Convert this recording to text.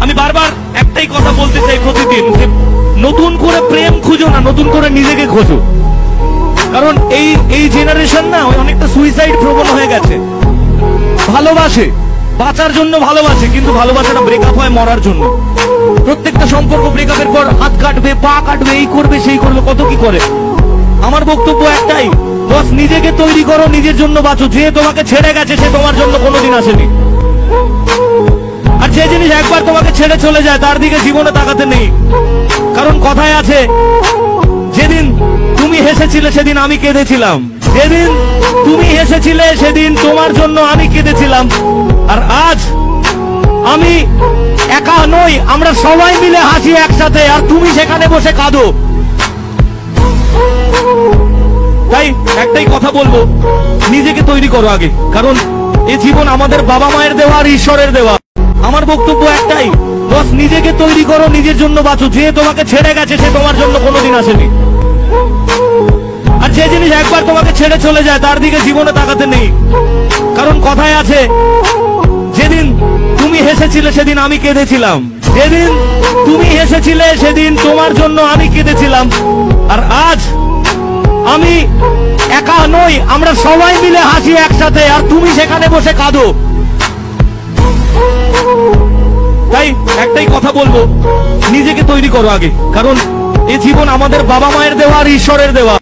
আমি বারবার একটাই কথা বলতে চাই প্রতিদিন, যে নতুন করে প্রেম খুঁজো না, নতুন করে নিজেকে খোঁজো। কারণ এই জেনারেশন না অনেকটা সুইসাইড প্রবণ হয়ে গেছে। ভালোবাসে, বাঁচার জন্য ভালোবাসে, কিন্তু ভালোবাসাটা ব্রেকআপ হয় মরার জন্য। প্রত্যেকটা সম্পর্ক ব্রেকআপের পর হাত কাটবে, পা কাটবে, এই করবে সেই করবে, কত কি করে। আমার বক্তব্য একটাই, বস নিজেকে তৈরি করো, নিজের জন্য বাঁচো। যে তোমাকে ছেড়ে গেছে সে তোমার জন্য কোনোদিন আসেনি। আর যে জিনিস একবার তোমাকে ছেড়ে চলে যায় তার দিকে জীবনে তাকাতে নেই। কারণ কথায় আছে, যেদিন তুমি হেসেছিলে সেদিন আমি কেঁদেছিলাম, যেদিন তুমি হেসেছিলে সেদিন তোমার জন্য আমি কেঁদেছিলাম। আর আজ আমি একা নই, আমরা সবাই মিলে হাসি একসাথে, আর তুমি সেখানে বসে কাঁদো। তাই একটাই কথা বলবো, নিজেকে তৈরি করো আগে। কারণ এই জীবন আমাদের বাবা মায়ের দেওয়া আর ঈশ্বরের দেওয়া। আমার বক্তব্য একটাই, বস নিজেকে তৈরি করো, নিজের জন্য বাঁচো। যে তোমাকে ছেড়ে গেছে সে তোমার জন্য কোনোদিন আসেনি। আর যে জিনিস একবার তোমাকে ছেড়ে চলে যায় তার দিকে জীবনে তাকাতে নেই। কারণ কথায় আছে, যেদিন তুমি হেসেছিলে সেদিন আমি কেঁদেছিলাম, যেদিন তুমি হেসেছিলে সেদিন তোমার জন্য আমি কেঁদেছিলাম। আর আজ আমি একা নই, আমরা সবাই মিলে হাসি একসাথে, আর তুমি সেখানে বসে কাঁদো। তাই একটাই কথা বলবো, নিজেকে তৈরি করো আগে। কারণ এই জীবন আমাদের বাবা মায়ের দেওয়া আর ঈশ্বরের দেওয়া।